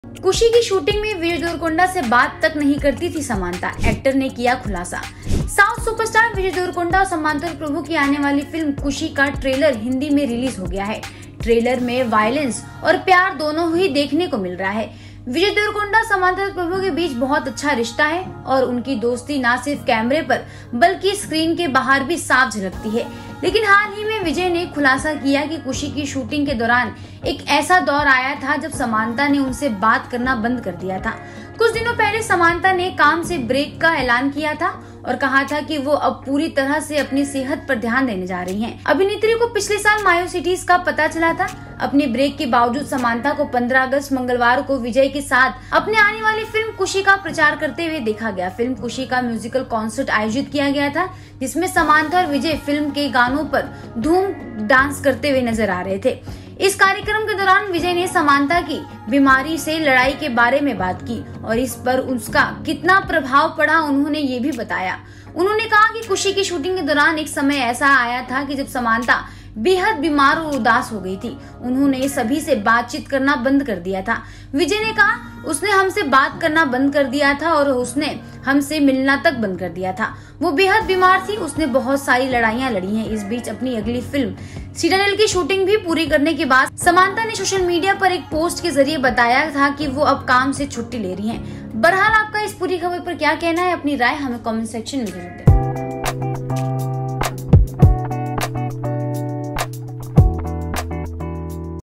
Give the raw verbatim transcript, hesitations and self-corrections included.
खुशी की शूटिंग में विजय देवरकोंडा से बात तक नहीं करती थी समांता, एक्टर ने किया खुलासा। साउथ सुपरस्टार विजय देवरकोंडा और समांता प्रभु की आने वाली फिल्म खुशी का ट्रेलर हिंदी में रिलीज हो गया है। ट्रेलर में वायलेंस और प्यार दोनों ही देखने को मिल रहा है। विजय देवरकोंडा समांता प्रभु के बीच बहुत अच्छा रिश्ता है और उनकी दोस्ती न सिर्फ कैमरे पर बल्कि स्क्रीन के बाहर भी साफ झलकती है। लेकिन हाल ही में विजय ने खुलासा किया कि खुशी की शूटिंग के दौरान एक ऐसा दौर आया था जब समांता ने उनसे बात करना बंद कर दिया था। कुछ दिनों पहले समांता ने काम से ब्रेक का ऐलान किया था और कहा था कि वो अब पूरी तरह से अपनी सेहत पर ध्यान देने जा रही हैं। अभिनेत्री को पिछले साल मायोसिटीज का पता चला था। अपने ब्रेक के बावजूद समांता को पंद्रह अगस्त मंगलवार को विजय के साथ अपने आने वाली फिल्म खुशी का प्रचार करते हुए देखा गया। फिल्म खुशी का म्यूजिकल कॉन्सर्ट आयोजित किया गया था, जिसमें समांता और विजय फिल्म के गानों पर धूम डांस करते हुए नजर आ रहे थे। इस कार्यक्रम के दौरान विजय ने समांता की बीमारी से लड़ाई के बारे में बात की और इस पर उसका कितना प्रभाव पड़ा उन्होंने ये भी बताया। उन्होंने कहा कि खुशी की शूटिंग के दौरान एक समय ऐसा आया था कि जब समांता बेहद बीमार और उदास हो गई थी। उन्होंने सभी से बातचीत करना बंद कर दिया था। विजय ने कहा उसने हमसे बात करना बंद कर दिया था और उसने हमसे मिलना तक बंद कर दिया था। वो बेहद बीमार थी, उसने बहुत सारी लड़ाइयां लड़ी हैं। इस बीच अपनी अगली फिल्म सिटाडेल की शूटिंग भी पूरी करने के बाद समांता ने सोशल मीडिया पर एक पोस्ट के जरिए बताया था कि वो अब काम से छुट्टी ले रही हैं। बहरहाल आपका इस पूरी खबर पर क्या कहना है? अपनी राय हमें कमेंट सेक्शन में जरूर दें।